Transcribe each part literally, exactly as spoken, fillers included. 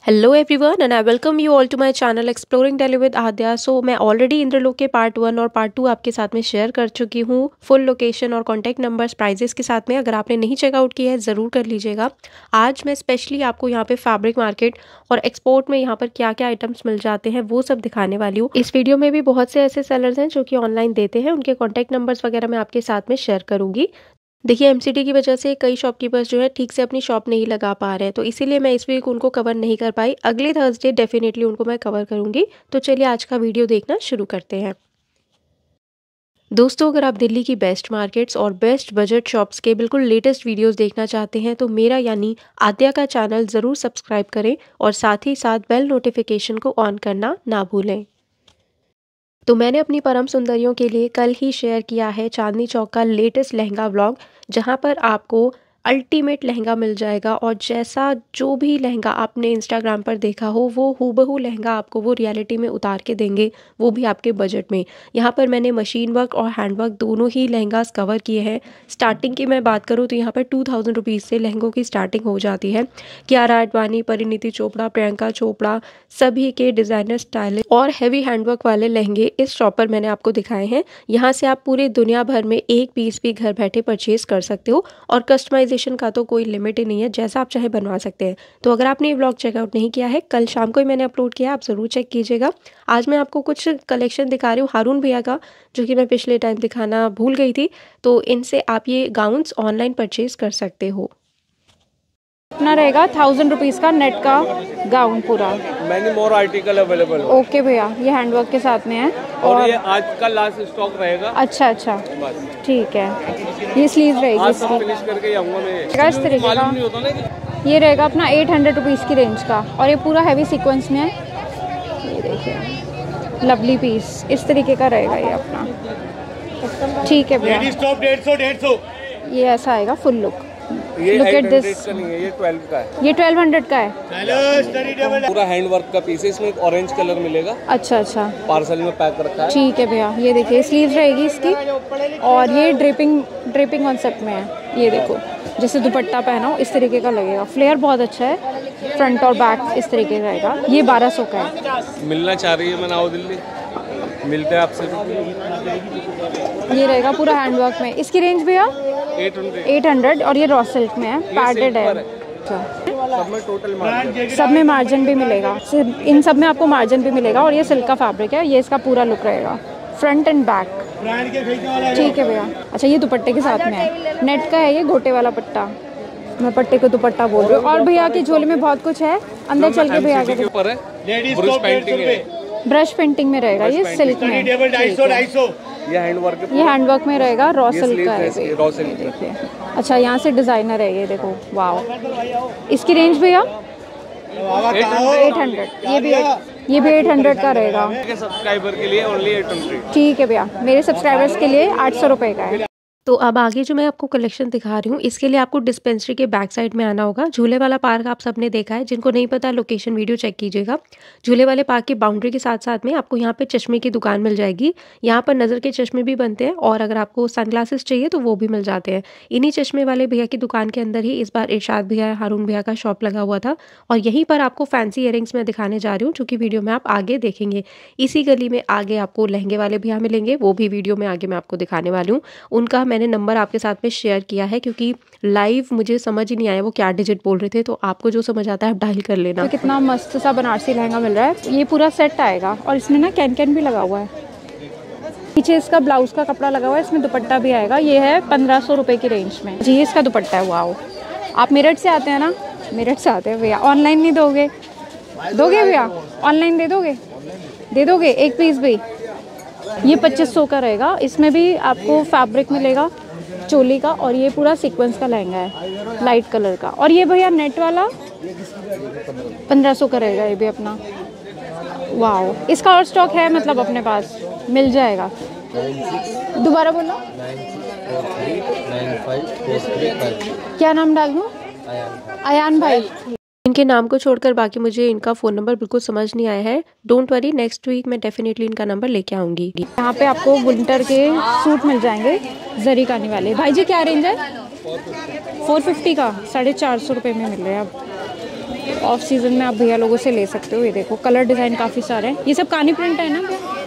Hello everyone and I welcome you all to my channel exploring Delhi with Aadya. So मैं already Indralok के part one और part two आपके साथ में शेयर कर चुकी हूँ फुल लोकेशन और कॉन्टैक्ट नंबर्स प्राइजेस के साथ में। अगर आपने नहीं चेकआउट किया है ज़रूर कर लीजिएगा। आज मैं स्पेशली आपको यहाँ पे फैब्रिक मार्केट और एक्सपोर्ट में यहाँ पर क्या क्या आइटम्स मिल जाते हैं वो सब दिखाने वाली हूँ। इस वीडियो में भी बहुत से ऐसे सेलर्स हैं जो कि ऑनलाइन देते हैं, उनके कॉन्टैक्ट नंबर्स वगैरह मैं आपके साथ में शेयर करूँगी। देखिए एमसीडी की वजह से कई शॉपकीपर्स जो है ठीक से अपनी शॉप नहीं लगा पा रहे हैं, तो इसीलिए मैं इस वीक उनको कवर नहीं कर पाई। अगले थर्सडे डेफिनेटली उनको मैं कवर करूंगी। तो चलिए आज का वीडियो देखना शुरू करते हैं। दोस्तों, अगर आप दिल्ली की बेस्ट मार्केट्स और बेस्ट बजट शॉप्स के बिल्कुल लेटेस्ट वीडियोस देखना चाहते हैं तो मेरा यानी आद्या का चैनल ज़रूर सब्सक्राइब करें और साथ ही साथ बेल नोटिफिकेशन को ऑन करना ना भूलें। तो मैंने अपनी परम सुंदरियों के लिए कल ही शेयर किया है चांदनी चौक का लेटेस्ट लहंगा व्लॉग, जहां पर आपको अल्टीमेट लहंगा मिल जाएगा और जैसा जो भी लहंगा आपने इंस्टाग्राम पर देखा हो वो हूबहू लहंगा आपको वो रियलिटी में उतार के देंगे, वो भी आपके बजट में। यहाँ पर मैंने मशीन वर्क और हैंड वर्क दोनों ही लहंगास कवर किए हैं। स्टार्टिंग की मैं बात करूँ तो यहाँ पर टू थाउजेंड रुपीज़ से लहंगों की स्टार्टिंग हो जाती है। कियारा आडवाणी, परिणीति चोपड़ा, प्रियंका चोपड़ा सभी के डिज़ाइनर स्टाइल और हैवी हैंडवर्क वाले लहंगे इस शॉप पर मैंने आपको दिखाए हैं। यहाँ से आप पूरे दुनिया भर में एक पीस भी घर बैठे परचेज कर सकते हो और कस्टमाइजेशन का तो कोई लिमिट ही नहीं है, जैसा आप चाहे बनवा सकते हैं। तो अगर आपने ये व्लॉग चेकआउट नहीं किया है, कल शाम को ही मैंने अपलोड किया, आप ज़रूर चेक कीजिएगा। आज मैं आपको कुछ कलेक्शन दिखा रही हूँ हारून भैया का, जो कि मैं पिछले टाइम दिखाना भूल गई थी। तो इनसे आप ये गाउन्स ऑनलाइन परचेज कर सकते हो। अपना रहेगा थाउजेंड रुपीज़ का नेट का गाउन पूरा। Many more article available. Okay भैया, ये हैंडवर्क के साथ में है और, और ये आज का लास्ट स्टॉक रहेगा। अच्छा अच्छा, ठीक है। ये स्लीव रहेगी आज इसकी फिनिश करके जाऊंगा मैं। इस तरीके का नहीं होता ना। ये रहेगा अपना एट हंड्रेड रुपीज़ की रेंज का और ये पूरा हैवी सीक्वेंस में है। ये देखिए लवली पीस इस तरीके का रहेगा ये अपना। ठीक है भैया, डेढ़ सौ डेढ़ सौ ये ऐसा आएगा फुल लुक। ये Look at this. का नहीं है, ये ट्वेल्व का है। ये ट्वेल्व हंड्रेड का है। पूरा हैंड वर्क का पीस है, इसमें एक ऑरेंज कलर मिलेगा। अच्छा अच्छा, पार्सल में पैक रखा है। ठीक है भैया। ये देखिए स्लीव रहेगी इसकी और ये ड्रेपिंग ड्रेपिंग कॉन्सेप्ट में है। ये देखो जैसे दुपट्टा पहना हो इस तरीके का लगेगा। फ्लेयर बहुत अच्छा है, फ्रंट और बैक इस तरीके का रहेगा। ये बारह सौ का है। मिलना चाह रही है मैं आओ दिल्ली, मिलते हैं आपसे। ये रहेगा पूरा हैंडवर्क में। इसकी रेंज भैया एट हंड्रेड और ये रॉ सिल्क में है, पैडेड है। सब में टोटल मार्जिन, सब में मार्जिन भी मिलेगा, इन सब में आपको मार्जिन भी मिलेगा। और ये सिल्क का फैब्रिक है। ये इसका पूरा लुक रहेगा फ्रंट एंड बैक। ठीक है भैया। अच्छा, ये दुपट्टे के साथ में है, नेट का है ये, गोटे वाला पट्टा। मैं पट्टे को दुपट्टा बोल रही हूँ। और भैया की झोले में बहुत कुछ है, अंदर चल के भैया के ऊपर है ब्रश पेंटिंग में रहेगा। ये सिल्क में, ये हैंडवर्क ये हैंडवर्क में रहेगा, रॉ सिल्क का है। रॉ सिल्क देखिए, अच्छा यहाँ से डिजाइनर है ये देखो, वाओ। इसकी रेंज भैया एट हंड्रेड। ये भी ये भी एट हंड्रेड का रहेगा। सब्सक्राइबर के लिए ओनली एट हंड्रेड। ठीक है भैया, मेरे सब्सक्राइबर्स के लिए आठ सौ रुपये का है। तो अब आगे जो मैं आपको कलेक्शन दिखा रही हूँ इसके लिए आपको डिस्पेंसरी के बैक साइड में आना होगा। झूले वाला पार्क आप सबने देखा है, जिनको नहीं पता लोकेशन वीडियो चेक कीजिएगा। झूले वाले पार्क की बाउंड्री के साथ साथ में आपको यहाँ पे चश्मे की दुकान मिल जाएगी। यहाँ पर नज़र के चश्मे भी बनते हैं और अगर आपको सनग्लासेस चाहिए तो वो भी मिल जाते हैं। इन्हीं चश्मे वाले भैया की दुकान के अंदर ही इस बार इरशाद भैया, हारून भैया का शॉप लगा हुआ था और यहीं पर आपको फैंसी इयरिंग्स में दिखाने जा रही हूँ, जो कि वीडियो में आप आगे देखेंगे। इसी गली में आगे आपको लहंगे वाले भैया मिलेंगे, वो भी वीडियो में आगे मैं आपको दिखाने वाली हूँ। उनका मैंने नंबर आपके साथ में शेयर किया है, क्योंकि लाइव मुझे समझ ही नहीं आया वो क्या डिजिट बोल रहे थे। तो आपको जो समझ आता है आप डायल कर लेना। तो कितना मस्त सा बनारसी लहंगा मिल रहा है। ये पूरा सेट आएगा और इसमें ना कैन कैन भी लगा हुआ है। पीछे इसका ब्लाउज का कपड़ा लगा हुआ है, इसमें दुपट्टा भी आएगा। ये है पंद्रह सौ रुपये की रेंज में जी। इसका दुपट्टा है। वाओ, आप मेरठ से आते हैं ना? मेरठ से आते हैं भैया। ऑनलाइन नहीं दोगे? दोगे भैया? ऑनलाइन दे दोगे? दे दोगे एक पीस भी? ये पच्चीस सौ का रहेगा। इसमें भी आपको फैब्रिक मिलेगा चोली का और ये पूरा सीक्वेंस का लहंगा है लाइट कलर का। और ये भैया नेट वाला पंद्रह सौ का रहेगा ये भी अपना। वाओ, इसका और स्टॉक है मतलब अपने पास मिल जाएगा। दोबारा बोलो। क्या नाम डाल दूँ? अयान भाई। इनके नाम को छोड़कर बाकी मुझे इनका फ़ोन नंबर बिल्कुल समझ नहीं आया है। डोंट वरी, नेक्स्ट वीक मैं डेफिनेटली इनका नंबर लेके आऊँगी। यहाँ पे आपको विंटर के सूट मिल जाएंगे जरी कानी वाले। भाई जी क्या रेंज है? फोर फिफ्टी का साढ़े चार सौ रुपये में मिल रहे हैं अब। ऑफ सीजन में आप भैया लोगों से ले सकते हो। ये देखो कलर डिज़ाइन काफ़ी सारे हैं। ये सब कानी प्रिंट है ना भैया?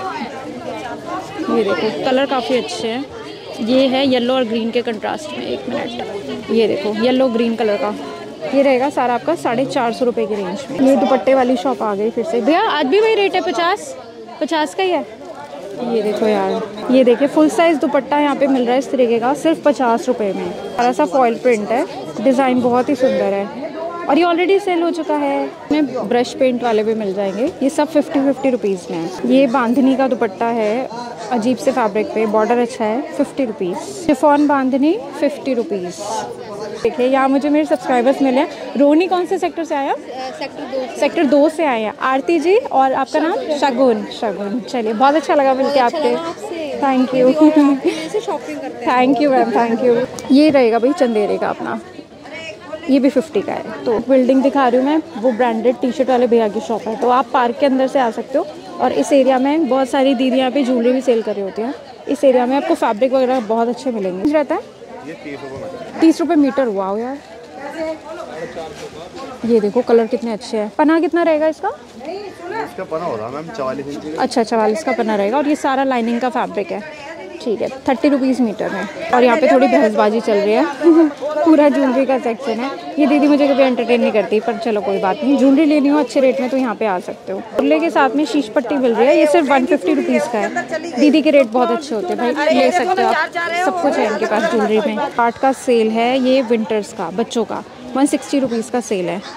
ये देखो कलर काफ़ी अच्छे हैं। ये है येलो और ग्रीन के कंट्रास्ट में। एक मिनट, ये देखो येलो ग्रीन कलर का। ये रहेगा सारा आपका साढ़े चार सौ रुपये की रेंज में। ये दुपट्टे वाली शॉप आ गई फिर से। भैया आज भी वही रेट है, पचास पचास का ही है। ये देखो यार, ये देखिए फुल साइज़ दुपट्टा यहाँ पे मिल रहा है इस तरीके का सिर्फ पचास रुपये में। सारा सा फॉइल प्रिंट है, डिज़ाइन बहुत ही सुंदर है और ये ऑलरेडी सेल हो चुका है। इसमें ब्रश पेंट वाले भी मिल जाएंगे। ये सब फिफ्टी फिफ्टी रुपीज़ में है। ये बांधनी का दुपट्टा है, अजीब से फैब्रिक पे, बॉर्डर अच्छा है, fifty rupees. Chiffon bandhani fifty rupees. देखिए यहाँ मुझे मेरे सब्सक्राइबर्स मिले हैं। रोनी कौन से सेक्टर से आया? सेक्टर दो सेक्टर दो से आए हैं। आरती जी, और आपका नाम? शगुन। शगुन, चलिए बहुत अच्छा लगा मिलके आपके। थैंक यू शॉपिंग करते हैं। Thank you ma'am, thank you. ये रहेगा भाई चंदेरे का अपना, ये भी फिफ्टी का है। तो बिल्डिंग दिखा रही हूँ मैं, वो ब्रांडेड टी शर्ट वाले भैया की शॉप है। तो आप पार्क के अंदर से आ सकते हो और इस एरिया में बहुत सारी दीदी यहाँ पे ज्वेलरी भी सेल कर रही होती हैं। इस एरिया में आपको फैब्रिक वगैरह बहुत अच्छे मिलेंगे। रहता है तीस रुपये मीटर। हुआ यार, ये देखो कलर कितने अच्छे हैं। पना कितना रहेगा इसका? इसका पना होगा मैम चवालीस इंच। अच्छा, चवालीस का पना रहेगा और ये सारा लाइनिंग का फैब्रिक है। ठीक है, थर्टी रुपीज़ मीटर में। और यहाँ पे थोड़ी बहसबाजी चल रही है पूरा ज्वेलरी का सेक्शन है। ये दीदी मुझे कभी एंटरटेन नहीं करती, पर चलो कोई बात नहीं। ज्वेलरी लेनी हो अच्छे रेट में तो यहाँ पे आ सकते हो। खुले के साथ में शीश पट्टी मिल रही है, ये सिर्फ वन फिफ्टी रुपीज़ का है। दीदी के रेट बहुत अच्छे होते हैं भाई, ले सकते हो आप, सब कुछ है इनके पास ज्वेलरी में। आर्ट का सेल है, ये विंटर्स का बच्चों का वन सिक्सटी रुपीज़ का सेल है।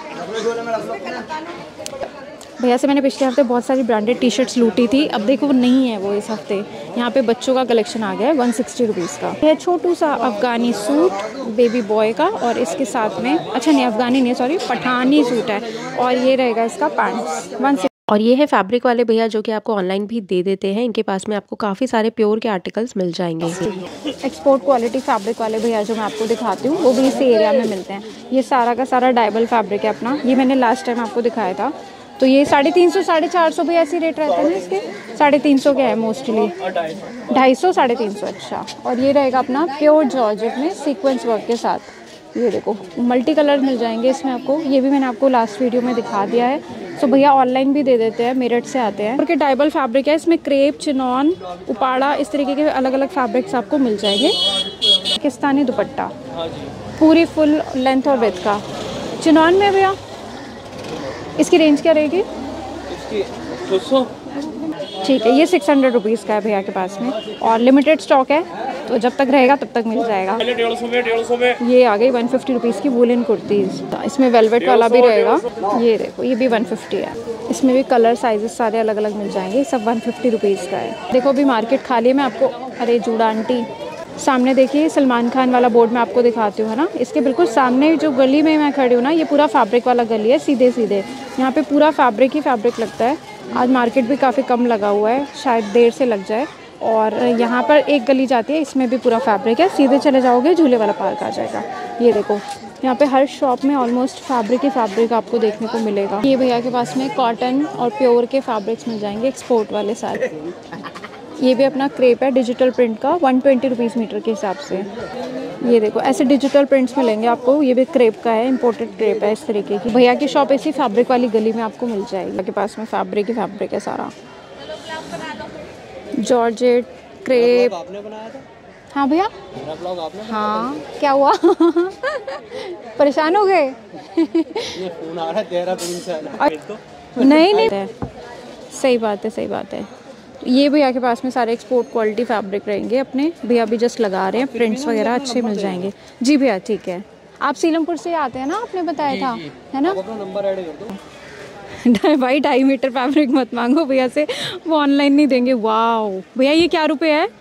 भैया से मैंने पिछले हफ्ते बहुत सारी ब्रांडेड टी शर्ट्स लूटी थी, अब देखो वो नहीं है वो इस हफ्ते। यहाँ पे बच्चों का कलेक्शन आ गया है वन सिक्सटी रुपीज़ का। यह छोटू सा अफ़गानी सूट बेबी बॉय का, और इसके साथ में, अच्छा नहीं अफ़गानी नहीं सॉरी पठानी सूट है, और ये रहेगा इसका पैंट्स वन। और ये है फैब्रिक वाले भैया जो कि आपको ऑनलाइन भी दे देते हैं। इनके पास में आपको काफ़ी सारे प्योर के आर्टिकल्स मिल जाएंगे। एक्सपोर्ट क्वालिटी फैब्रिक वाले भैया जो मैं आपको दिखाती हूँ वो भी इसी एरिया में मिलते हैं। ये सारा का सारा डायबल फैब्रिक है अपना, ये मैंने लास्ट टाइम आपको दिखाया था। तो ये साढ़े तीन सौ साढ़े चार सौ भी ऐसी रेट रहते हैं ना इसके, साढ़े तीन सौ के है मोस्टली, ढाई सौ साढ़े तीन सौ। अच्छा, और ये रहेगा अपना प्योर जॉर्जेट में सीक्वेंस वर्क के साथ। ये देखो मल्टी कलर मिल जाएंगे इसमें आपको, ये भी मैंने आपको लास्ट वीडियो में दिखा दिया है। तो भैया ऑनलाइन भी दे देते हैं, मेरठ से आते हैं। और डायबल फैब्रिक है, इसमें क्रेप, चिनॉन, उपाड़ा, इस तरीके के अलग अलग फैब्रिक्स आपको मिल जाएंगे। पाकिस्तानी दुपट्टा पूरी फुल लेंथ और विड्थ का चिनॉन में भैया, इसकी रेंज क्या रहेगी? ठीक है, ये सिक्स हंड्रेड रुपीज़ का है भैया के पास में, और लिमिटेड स्टॉक है तो जब तक रहेगा तब तक मिल जाएगा। ये आ गई वन फिफ्टी रुपीज़ की वुलन कुर्तीज़, इसमें वेलवेट वाला भी रहेगा। ये देखो ये भी वन फिफ्टी है, इसमें भी कलर साइजेस सारे अलग अलग मिल जाएंगे, सब वन फिफ्टी रुपीज़ का है। देखो अभी मार्केट खाली है, मैं आपको, अरे जूड़ा आंटी सामने देखिए सलमान खान वाला बोर्ड मैं आपको दिखाती हूँ, है ना। इसके बिल्कुल सामने जो गली में मैं खड़ी हूँ ना, ये पूरा फैब्रिक वाला गली है, सीधे सीधे यहाँ पे पूरा फैब्रिक ही फैब्रिक लगता है। आज मार्केट भी काफ़ी कम लगा हुआ है, शायद देर से लग जाए। और यहाँ पर एक गली जाती है, इसमें भी पूरा फैब्रिक है, सीधे चले जाओगे झूले वाला पार्क आ जाएगा। ये देखो यहाँ पे हर शॉप में ऑलमोस्ट फैब्रिक ही फैब्रिक आपको देखने को मिलेगा। ये भैया के पास में कॉटन और प्योर के फैब्रिक्स मिल जाएंगे, एक्सपोर्ट वाले सारे। ये भी अपना क्रेप है डिजिटल प्रिंट का, वन ट्वेंटी रुपीज़ मीटर के हिसाब से। ये देखो ऐसे डिजिटल प्रिंट्स मिलेंगे आपको, ये भी क्रेप का है, इंपोर्टेड क्रेप है इस तरीके की। भैया की शॉप ऐसी फैब्रिक वाली गली में आपको मिल जाएगी, के पास में फैब्रिक ही फैब्रिक है सारा, जॉर्जेट, क्रेप। आपने बनाया था? हाँ भैया, मेरा ब्लॉग आपने? हाँ, क्या हुआ? परेशान हो गए? फोन आ रहा है तेरा तो नहीं नहीं, सही बात है सही बात है। ये भैया के पास में सारे एक्सपोर्ट क्वालिटी फैब्रिक रहेंगे अपने, भैया भी जस्ट लगा रहे हैं, प्रिंट्स वगैरह अच्छे मिल जाएंगे। जी भैया ठीक है, आप सीलमपुर से आते हैं ना, आपने बताया था, है ना। नंबर ऐड कर दो भाई ढाई मीटर फैब्रिक मत मांगो भैया से, वो ऑनलाइन नहीं देंगे। वाओ भैया ये क्या रुपए है?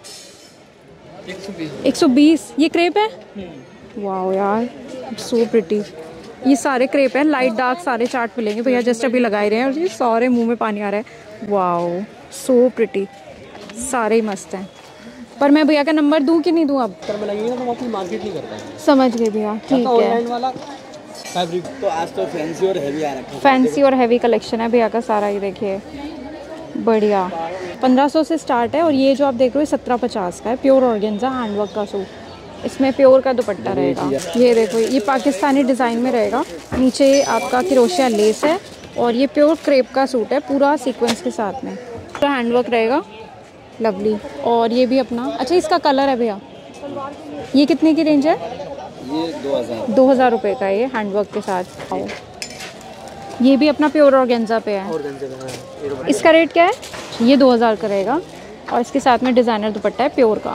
एक सौ बीस। ये क्रेप है? वाओ यार सो प्रिटी। ये सारे क्रेप हैं, लाइट डार्क सारे चार्ट मिलेंगे, भैया जस्ट अभी लगा रहे हैं और ये सारे मुंह में पानी आ रहा है। वाओ सो प्रिटी, सारे ही मस्त हैं। पर मैं भैया का नंबर दूं कि नहीं दूं? अब तो मार्केट नहीं करता है। समझ गए भैया, ठीक है। वाला फैब्रिक तो आज तो फैंसी और हैवी आ रखा है, फैंसी और हैवी कलेक्शन है भैया का सारा, ये देखिए बढ़िया। पंद्रह सौ से स्टार्ट है, और ये जो आप देख रहे हो सत्रह पचास का है, प्योर ऑर्गेन्जा हैंडवर्क का सूट। इसमें प्योर का दुपट्टा रहेगा। ये देखो, ये पाकिस्तानी डिज़ाइन में रहेगा। नीचे आपका क्रोशिया लेस है और ये प्योर क्रेप का सूट है पूरा सीक्वेंस के साथ में। पूरा हैंडवर्क रहेगा, लवली। और ये भी अपना, अच्छा इसका कलर है भैया, ये कितने की रेंज है? ये दो हज़ार दो हज़ार रुपये का, ये हैंडवर्क के साथ। ये भी अपना प्योर ऑर्गेन्जा पे है। इसका रेट क्या है? ये दो हज़ार का रहेगा और इसके साथ में डिज़ाइनर दुपट्टा है प्योर का,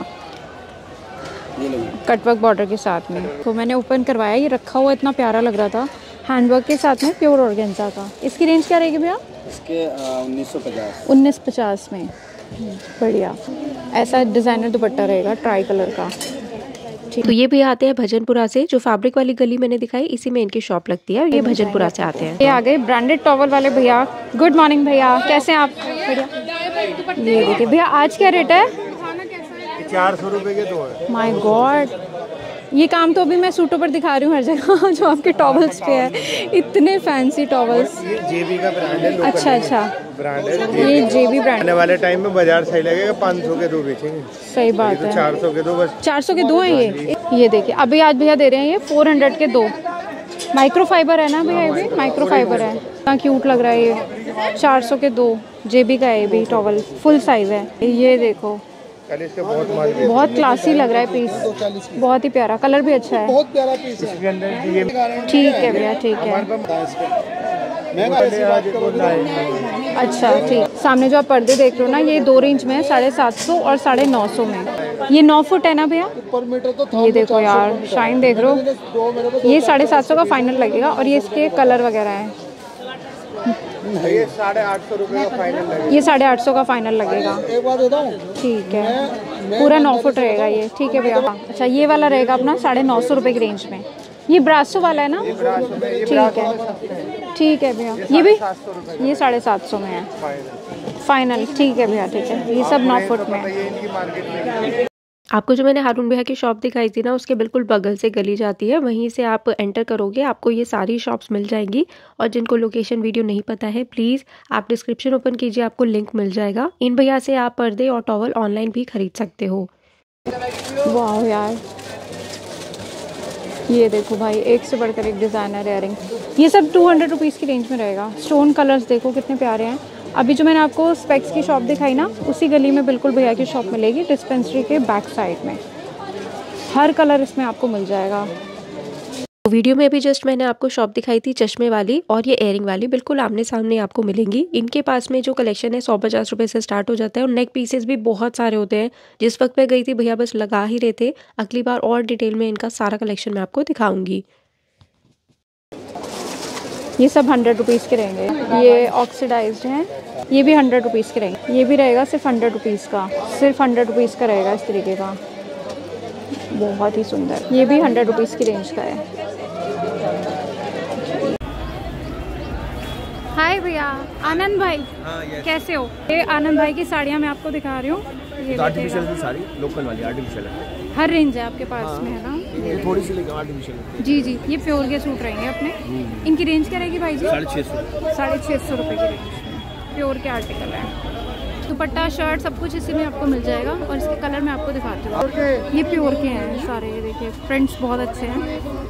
कटवर्क बॉर्डर के साथ में। तो मैंने ओपन करवाया, ये रखा हुआ इतना प्यारा लग रहा था, हैंडवर्क के साथ में प्योर ऑर्गेन्जा का। इसकी रेंज क्या रहेगी भैया? इसके उन्नीस सौ पचास उन्नीस पचास में। बढ़िया, ऐसा डिज़ाइनर दुपट्टा रहेगा ट्राई कलर का। तो ये भैया आते हैं भजनपुरा से। जो फैब्रिक वाली गली मैंने दिखाई, इसी में इनकी शॉप लगती है। ये भजनपुरा से आते हैं। ये आ गए ब्रांडेड टॉवल वाले भैया। गुड मॉर्निंग भैया, कैसे हैं आप? बढ़िया। ये देखिए भैया, आज क्या रेट है? चार सौ रुपए के दो है। माय गॉड, ये काम तो अभी मैं सूटों पर दिखा रही हूँ हर जगह, जो आपके टॉवल्स पे है, इतने फैंसी टॉवल्स। ये जेबी का ब्रांड है। अच्छा अच्छा, ब्रांड है ये जेबी ब्रांड। आने वाले टाइम में बाजार सही लगेगा, पाँच सौ के दो बेचेंगे। सही बात है, चार सौ के दो बस। चार सौ के दो हैं ये। ये देखिए, अभी आज भैया दे रहे हैं ये फोर हंड्रेड के दो। माइक्रो फाइबर है ना भैया? ये भी माइक्रो फाइबर है, इतना क्यूट लग रहा है ये। चार सौ के दो, जेबी का है ये भी टॉवल, फुल साइज है। ये देखो, बहुत बहुत क्लासी लग रहा है पीस, बहुत ही प्यारा, कलर भी अच्छा है। बहुत प्यारा पीस है। इसके अंदर ये ठीक है भैया, ठीक है। अच्छा ठीक, सामने जो आप पर्दे देख रहे हो ना, ये दो रेंज में है, साढ़े सात सौ और साढ़े नौ सौ में। ये नौ फुट है ना भैया? ये देखो यार, शाइन देख रहे हो, ये साढ़े सात सौ का फाइनल लगेगा। और ये इसके कलर वगैरह हैं। ये साढ़े आठ सौ रुपये का फाइनल लगेगा। ये साढ़े आठ सौ का फाइनल लगेगा। एक बात बताऊं, ठीक है, पूरा नौ फुट रहेगा ये। ठीक है भैया। अच्छा, ये वाला रहेगा अपना साढ़े नौ सौ रुपये की रेंज में। ये ब्रासो वाला है ना? ठीक है, ठीक है भैया। ये भी ये साढ़े सात सौ में है फाइनल। ठीक है भैया, ठीक है। ये सब नौ फुट में है। आपको जो मैंने हारून भैया की शॉप दिखाई थी ना, उसके बिल्कुल बगल से गली जाती है, वहीं से आप एंटर करोगे, आपको ये सारी शॉप्स मिल जाएंगी। और जिनको लोकेशन वीडियो नहीं पता है, प्लीज़ आप डिस्क्रिप्शन ओपन कीजिए, आपको लिंक मिल जाएगा। इन भैया से आप पर्दे और टॉवल ऑनलाइन भी खरीद सकते हो। वाह यार, ये देखो भाई, एक से बढ़कर एक डिज़ाइनर इयररिंग। ये सब टू हंड्रेड रुपीज़ की रेंज में रहेगा। स्टोन कलर्स देखो कितने प्यारे हैं। अभी जो मैंने आपको स्पेक्स की शॉप दिखाई ना, उसी गली में बिल्कुल भैया की शॉप मिलेगी, डिस्पेंसरी के बैक साइड में। हर कलर इसमें आपको मिल जाएगा। वीडियो में भी जस्ट मैंने आपको शॉप दिखाई थी चश्मे वाली, और ये एयरिंग वाली बिल्कुल आमने सामने आपको मिलेंगी। इनके पास में जो कलेक्शन है सौ पचास रुपये से स्टार्ट हो जाता है, और नेक पीसेस भी बहुत सारे होते हैं। जिस वक्त मैं गई थी भैया बस लगा ही रहे थे। अगली बार और डिटेल में इनका सारा कलेक्शन मैं आपको दिखाऊंगी। ये सब हंड्रेड रुपीज़ के रहेंगे। ये ऑक्सीडाइज्ड हैं, ये भी हंड्रेड रुपीज़ के रहेंगे। ये भी रहेगा सिर्फ हंड्रेड रुपीज़ का, सिर्फ हंड्रेड रुपीज़ का रहेगा इस तरीके का, बहुत ही सुंदर। ये भी हंड्रेड रुपीज़ की रेंज का है। हाय भैया, आनंद भाई। हाँ, कैसे हो? ये आनंद भाई की साड़ियाँ मैं आपको दिखा रही हूँ। ये आर्टिफिशियल की साड़ी, लोकल वाली आर्टिफिशियल है। हर रेंज है आपके पास में, है ना? ये थोड़ी सी लेकिन आर्टिफिशियल। जी जी, ये प्योर के सूट रहेंगे अपने। इनकी रेंज क्या रहेगी भाई जी? साढ़े छः सौ साढ़े छः सौ रुपये की रेंज में प्योर के आर्टिकल है। दुपट्टा, शर्ट, सब कुछ इसी में आपको मिल जाएगा। और इसके कलर मैं आपको दिखाती हूँ। ये प्योर के हैं सारे, ये देखिए, प्रिंट्स बहुत अच्छे हैं।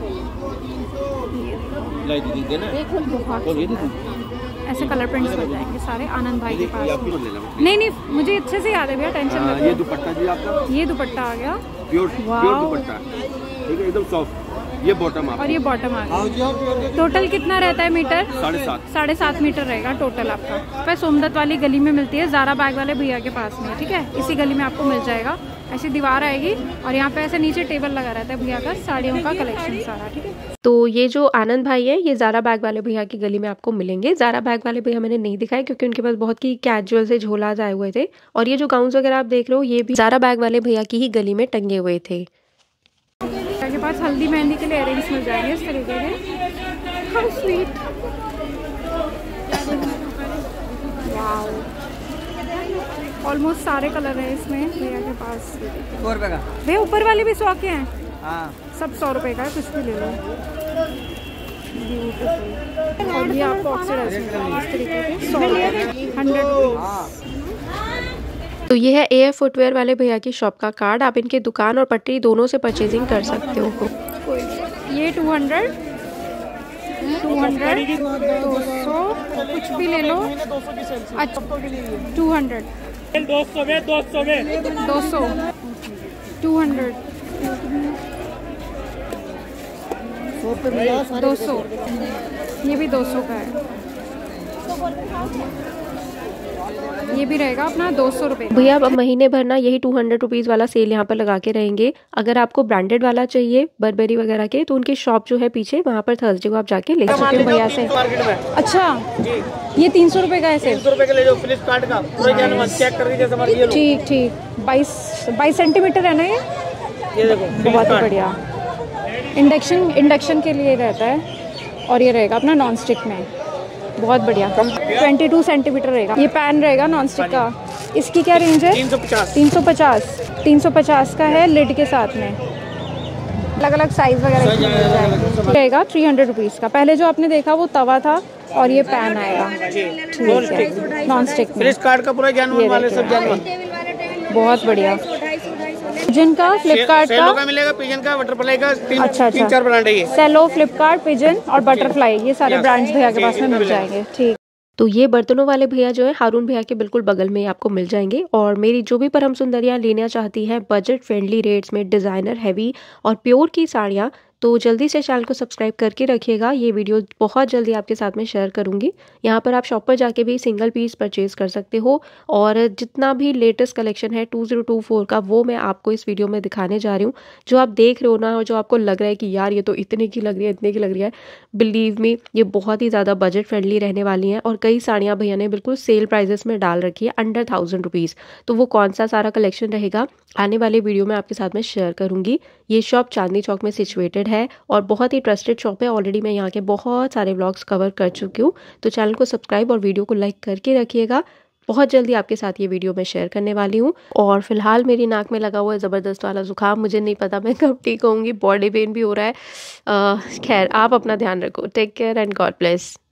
बहुत ऐसे कलर प्रिंट्स मिल जाएंगे सारे आनंद भाई के पास। नहीं नहीं, मुझे अच्छे से याद है भैया, टेंशन मत लो। ये दुपट्टा जी आपका, ये दुपट्टा आ गया, प्योर प्योर दुपट्टा, ठीक है, एकदम सॉफ्ट। ये बॉटम आपका, और ये बॉटम आ गया। टोटल कितना रहता है मीटर? साढ़े सात साढ़े सात मीटर रहेगा टोटल आपका। पर सोमदत्त वाली गली में मिलती है, ज़ारा बैग वाले भैया के पास में, ठीक है? इसी गली में आपको मिल जाएगा। ऐसी दीवार आएगी और यहाँ पे ऐसे नीचे टेबल लगा रहता है भैया का, साड़ियों का कलेक्शन सारा, ठीक है? तो ये जो आनंद भाई है, ये ज़ारा बैग वाले भैया की गली में आपको मिलेंगे। ज़ारा बैग वाले भैया मैंने नहीं दिखाए क्योंकि उनके पास बहुत ही कैजुअल से झोलाज आए हुए थे। और ये जो गाउन्स वगैरह आप देख रहे हो, ये भी ज़ारा बैग वाले भैया की ही गली में टंगे हुए थे। के पास हल्दी मेहंदी के लिए इयररिंग्स मिल जाएंगे इस तरीके के। हाउ स्वीट, ऑलमोस्ट सारे कलर हैं इसमें भैया के पास। सौ रुपये का भैया ऊपर वाले भी सौ के हैं? हाँ, सब सौ रुपए का है, कुछ भी ले लो। ब्यूटीफुल। और ये आपको ऑक्सीडाइज इस तरीके के सौ हंड्रेड। तो ये है ए एफ फुटवेयर वाले भैया की शॉप का कार्ड। आप इनके दुकान और पटरी दोनों से परचेजिंग कर सकते हो। ये टू हंड्रेड टू हंड्रेड दो सौ कुछ भी ले लो। अच्छा टू हंड्रेड दो सौ में दो सौ में दो सौ टू हंड्रेड दो सौ ये भी दो सौ का है। ये भी रहेगा अपना दो सौ रुपये। भैया अब महीने भर ना यही टू हंड्रेड रुपीज़ वाला सेल यहाँ पर लगा के रहेंगे। अगर आपको ब्रांडेड वाला चाहिए बर्बेरी वगैरह के तो उनकी शॉप जो है पीछे वहाँ पर थर्सडे को आप जाके ले सकते हो भैया से। अच्छा ये तीन सौ रुपये का है तीन सौ रुपए का ले जाओ फ्लिपकार्ट का पूरा चेक कर दीजिए समझ लीजिए। ठीक ठीक बाईस बाईस सेंटीमीटर है ना ये ये देखो बहुत ही बढ़िया। इंडक्शन इंडक्शन के लिए रहता है और ये रहेगा अपना नॉन स्टिक में बहुत बढ़िया। ट्वेंटी टू सेंटीमीटर रहेगा। ये पैन रहेगा नॉन स्टिक का। इसकी क्या रेंज है? तीन सौ पचास तीन सौ पचास तीन सौ पचास का है लिड के साथ में। अलग अलग साइज वगैरह की मिल जाएगी। रहेगा थ्री हंड्रेड रुपीज़ का। पहले जो आपने देखा वो तवा था और ये पैन आएगा ठीक है नॉन स्टिक में। फ्लिपकार्ट का पूरा जानवर वाले सब जानवर बहुत बढ़िया। पिजन का फ्लिपकार्ट सेलो का का मिलेगा, पिजन का, बटरफ्लाई का, तीन अच्छा तीन अच्छा चार ब्रांड है ये। सेलो फ्लिपकार्ट पिजन और बटरफ्लाई ये सारे ब्रांड्स भैया के पास में मिल जाएंगे। ठीक तो ये बर्तनों वाले भैया जो है हारून भैया के बिल्कुल बगल में ही आपको मिल जाएंगे। और मेरी जो भी परम सुंदरियाँ लेना चाहती हैं बजट फ्रेंडली रेट्स में डिज़ाइनर हैवी और प्योर की साड़ियाँ तो जल्दी से चैनल को सब्सक्राइब करके रखिएगा। ये वीडियो बहुत जल्दी आपके साथ में शेयर करूंगी। यहाँ पर आप शॉप पर जाके भी सिंगल पीस परचेज कर सकते हो और जितना भी लेटेस्ट कलेक्शन है टू ज़ीरो टू फोर का वो मैं आपको इस वीडियो में दिखाने जा रही हूँ। जो आप देख रहे हो ना और जो आपको लग रहा है कि यार ये तो इतने की लग रही है इतने की लग रही है, बिलीव मी ये बहुत ही ज़्यादा बजट फ्रेंडली रहने वाली हैं। और कई साड़ियाँ भैया ने बिल्कुल सेल प्राइजेस में डाल रखी है अंडर थाउजेंड रुपीज़। तो वो कौन सा सारा कलेक्शन रहेगा आने वाले वीडियो में आपके साथ में शेयर करूंगी। ये शॉप चांदनी चौक में सिचुएटेड है और बहुत ही ट्रस्टेड शॉप है। ऑलरेडी मैं यहाँ के बहुत सारे व्लॉग्स कवर कर चुकी हूँ। तो चैनल को सब्सक्राइब और वीडियो को लाइक करके रखिएगा। बहुत जल्दी आपके साथ ये वीडियो मैं शेयर करने वाली हूँ। और फिलहाल मेरी नाक में लगा हुआ है ज़बरदस्त वाला जुकाम। मुझे नहीं पता मैं कब ठीक होंगी। बॉडी पेन भी हो रहा है। खैर आप अपना ध्यान रखो। Take care and God bless.